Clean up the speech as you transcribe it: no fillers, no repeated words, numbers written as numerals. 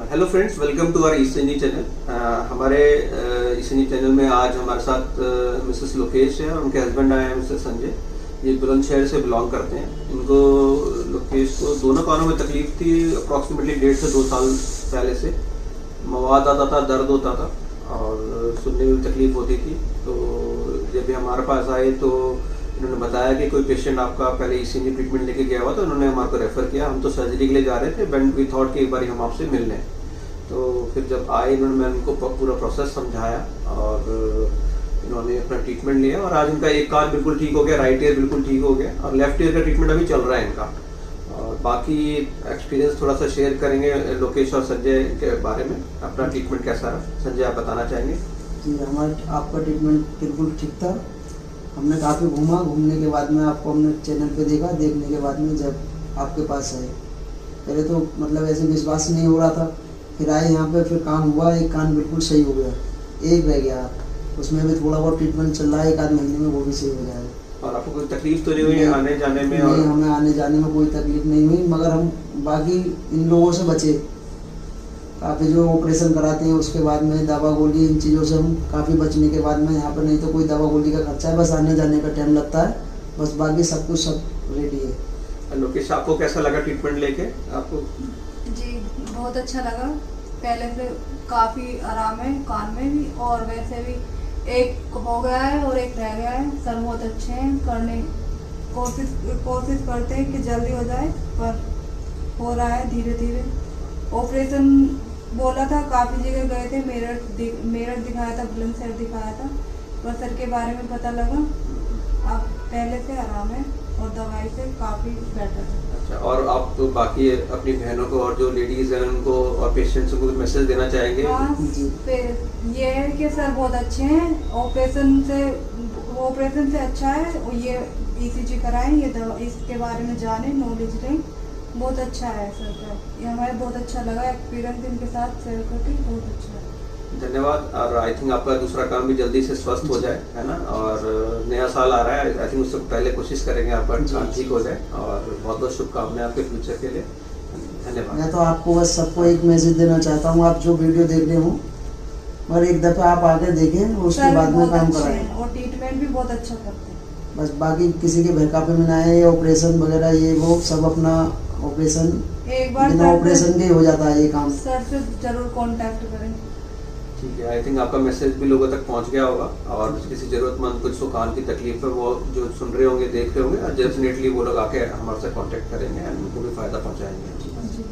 Hello friends, welcome to our ECG channel. हमारे ECG channel में आज हमारे साथ मिसेस लोकेश है और उनके हस्बैंड आए हैं मिस्टर संजय। ये बुलंदशहर से बिलोंग करते हैं। इनको लोकेश को दोनों कानों में तकलीफ थी अप्रॉक्सीमेटली 1.5 से 2 साल पहले से। मवाद आता था, दर्द होता था और सुनने में भी तकलीफ होती थी। तो जब भी हमारे पास आए तो इन्होंने बताया कि कोई पेशेंट आपका पहले ईसीजी ट्रीटमेंट लेके गया हुआ, तो उन्होंने हमारे को रेफ़र किया। हम तो सर्जरी के लिए जा रहे थे, बट वी थॉट कि एक बार हम आपसे मिल लें। तो फिर जब आए इन्होंने, मैं उनको पूरा प्रोसेस समझाया और इन्होंने अपना ट्रीटमेंट लिया और आज इनका एक कान बिल्कुल ठीक हो गया, राइट ईयर बिल्कुल ठीक हो गया और लेफ्ट ईयर का ट्रीटमेंट अभी चल रहा है इनका। और बाकी एक्सपीरियंस थोड़ा सा शेयर करेंगे लोकेश और संजय के बारे में। अपना ट्रीटमेंट कैसा रहा, संजय आप बताना चाहेंगे? जी, हमारा आपका ट्रीटमेंट बिल्कुल ठीक था। हमने काफ़ी घूमने के बाद में आपको हमने चैनल पे देखा। देखने के बाद में जब आपके पास आए, पहले तो मतलब ऐसे विश्वास नहीं हो रहा था। फिर आए यहाँ पे, फिर काम हुआ, एक कान बिल्कुल सही हो गया, एक रह गया, उसमें भी थोड़ा बहुत ट्रीटमेंट चल रहा है, 1 आध महीने में वो भी सही हो जाएगा। और आपको कोई तकलीफ तो नहीं हुई आने जाने में? नहीं, हमें आने जाने में कोई तकलीफ नहीं हुई, मगर हम बाकी इन लोगों से बचे। काफ़ी जो ऑपरेशन कराते हैं उसके बाद में दवा गोली, इन चीज़ों से हम काफ़ी बचने के बाद में यहाँ पर नहीं तो कोई दवा गोली का खर्चा है, बस आने जाने का टाइम लगता है, बस बाकी सब कुछ सब रेडी है। लोकेश, आपको कैसा लगा ट्रीटमेंट लेके? आपको? जी, बहुत अच्छा लगा। पहले से काफ़ी आराम है कान में भी, और वैसे भी एक हो गया है और एक रह गया है। सर बहुत अच्छे हैं, करने कोशिश करते हैं कि जल्दी हो जाए, पर हो रहा है धीरे धीरे। ऑपरेशन बोला था, काफ़ी जगह गए थे, मेरठ दिखाया था, बुलंदशहर दिखाया था, पर सर के बारे में पता लगा। अब पहले से आराम है और दवाई से काफ़ी बेटर है। अच्छा, और आप तो बाकी अपनी बहनों को और जो लेडीज़ हैं उनको और पेशेंट्स को मैसेज देना चाहेंगे? हाँ, फिर ये है कि सर बहुत अच्छे हैं। ऑपरेशन से अच्छा है, और ये ईसीजी कराएं, ये दवा इसके बारे में जाने, नॉलेज लें। बहुत अच्छा है सर का, ये हमें बहुत अच्छा लगा। एक्सपीरियंस इनके साथ शेयर करके बहुत अच्छा है। धन्यवाद। और आई थिंक आपका दूसरा काम भी जल्दी से स्वस्थ हो जाए, है ना। और नया साल आ रहा है, आई थिंक उससे पहले कोशिश करेंगे आपका कान ठीक हो जाए। और बहुत बहुत शुभकामनाएं आपके फ्यूचर के लिए। धन्यवाद। मैं तो आपको बस सबको एक मैसेज देना चाहता हूँ, आप जो वीडियो देख रहे हो और एक दफ़ा आप आके देखें, उसके बाद में काम कराएं। और ट्रीटमेंट भी बहुत अच्छा करते हैं। बस बाकी किसी के बहकावे में ना आए, ऑपरेशन वगैरह ये वो सब अपना ऑपरेशन एक बार बिना ऑपरेशन के हो जाता है ये काम। सर से जरूर कांटेक्ट करें। ठीक है, आई थिंक आपका मैसेज भी लोगों तक पहुंच गया होगा। और किसी ज़रूरतमंद कुछ को कान की तकलीफ है, वो जो सुन रहे होंगे, देख रहे होंगे, डेफिनेटली वो लोग आके हमारे से कांटेक्ट करेंगे और उनको भी फ़ायदा पहुंचाएंगे।